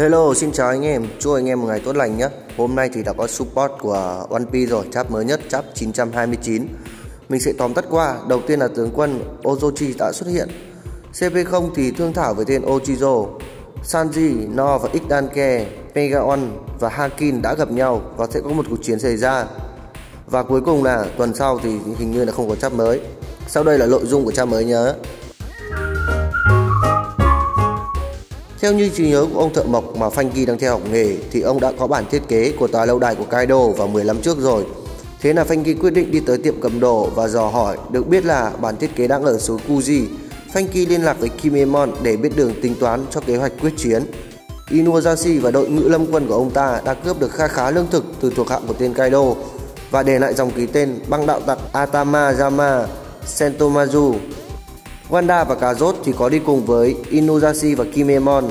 Hello, xin chào anh em, chúc anh em một ngày tốt lành nhé. Hôm nay thì đã có support của One Piece rồi, chap mới nhất, chap 929. Mình sẽ tóm tắt qua. Đầu tiên là tướng quân Orochi đã xuất hiện. CP0 thì thương thảo với tên Ochizo. Sanji, No và Xdanke, Megaon và Hakin đã gặp nhau và sẽ có một cuộc chiến xảy ra. Và cuối cùng là tuần sau thì hình như là không có chap mới. Sau đây là nội dung của chap mới nhớ. Theo như trí nhớ của ông thợ mộc mà Franky đang theo học nghề thì ông đã có bản thiết kế của tòa lâu đài của Kaido vào 10 năm trước rồi. Thế là Franky quyết định đi tới tiệm cầm đồ và dò hỏi, được biết là bản thiết kế đang ở số Kuji. Franky liên lạc với Kinemon để biết đường tính toán cho kế hoạch quyết chiến. Inuarashi và đội ngũ lâm quân của ông ta đã cướp được khá lương thực từ thuộc hạ của tên Kaido và để lại dòng ký tên băng đạo tặc Atama Yama Sentomaru. Wanda và cà rốt thì có đi cùng với Inuarashi và Kinemon.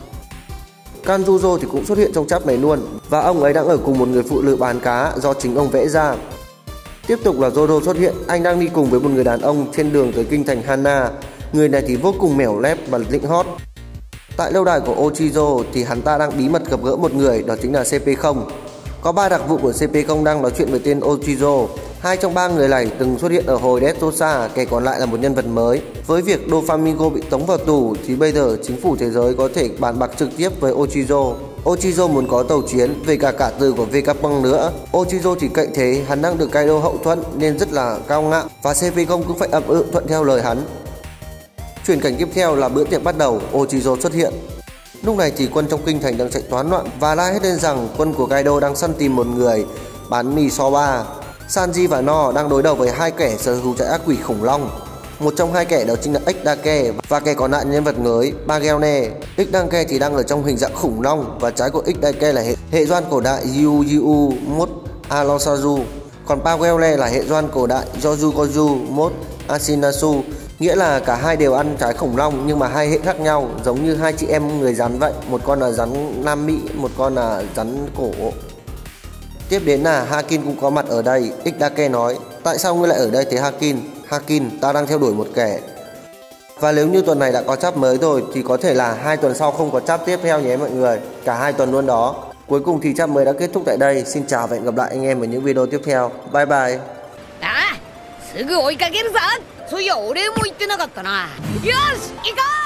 Kanjuzo thì cũng xuất hiện trong chap này luôn và ông ấy đang ở cùng một người phụ nữ bán cá do chính ông vẽ ra. Tiếp tục là Zoro xuất hiện, anh đang đi cùng với một người đàn ông trên đường tới kinh thành Hana. Người này thì vô cùng mẻo lép và lĩnh hót. Tại lâu đài của Ochizo thì hắn ta đang bí mật gặp gỡ một người, đó chính là CP0. Có 3 đặc vụ của CP0 đang nói chuyện với tên Ochizo. 2 trong 3 người này từng xuất hiện ở hồi Dressrosa, kẻ còn lại là một nhân vật mới. Với việc Doflamingo bị tống vào tù thì bây giờ chính phủ thế giới có thể bàn bạc trực tiếp với Ochizo. Ochizo muốn có tàu chiến về cả từ của Vegapunk nữa. Ochizo thì cậy thế, hắn đang được Kaido hậu thuẫn nên rất là cao ngạo và CP0 cũng phải ậm thuận theo lời hắn. Chuyển cảnh tiếp theo là bữa tiệc bắt đầu, Ochizo xuất hiện. Lúc này thì quân trong kinh thành đang chạy toán loạn và la hét lên rằng quân của Kaido đang săn tìm một người bán mì soba. Sanji và No đang đối đầu với 2 kẻ sở hữu trái ác quỷ khủng long. Một trong 2 kẻ đó chính là Xdanke và kẻ còn lại nhân vật mới Bagelne. Xdanke thì đang ở trong hình dạng khủng long và trái của Xdanke là hệ doan cổ đại Yu mốt Alosaru, còn Bagelne là hệ doan cổ đại Yojugoju mốt Ashinasu. Nghĩa là cả hai đều ăn trái khủng long nhưng mà hai hệ khác nhau, giống như 2 chị em người rắn vậy, một con là rắn Nam Mỹ, một con là rắn cổ. Tiếp đến là Hakin cũng có mặt ở đây. Xdanke nói, tại sao ngươi lại ở đây thế Hakin? Hakin, ta đang theo đuổi một kẻ. Và nếu như tuần này đã có chap mới rồi thì có thể là 2 tuần sau không có chap tiếp theo nhé mọi người. Cả 2 tuần luôn đó. Cuối cùng thì chap mới đã kết thúc tại đây. Xin chào và hẹn gặp lại anh em ở những video tiếp theo. Bye bye. すぐ追いかけるぞ。そういや俺も言ってなかったな。よし行こう。